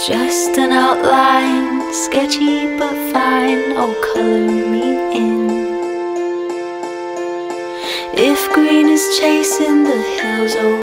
Just an outline, sketchy but fine. Oh, color me in. If green is chasing the hills, oh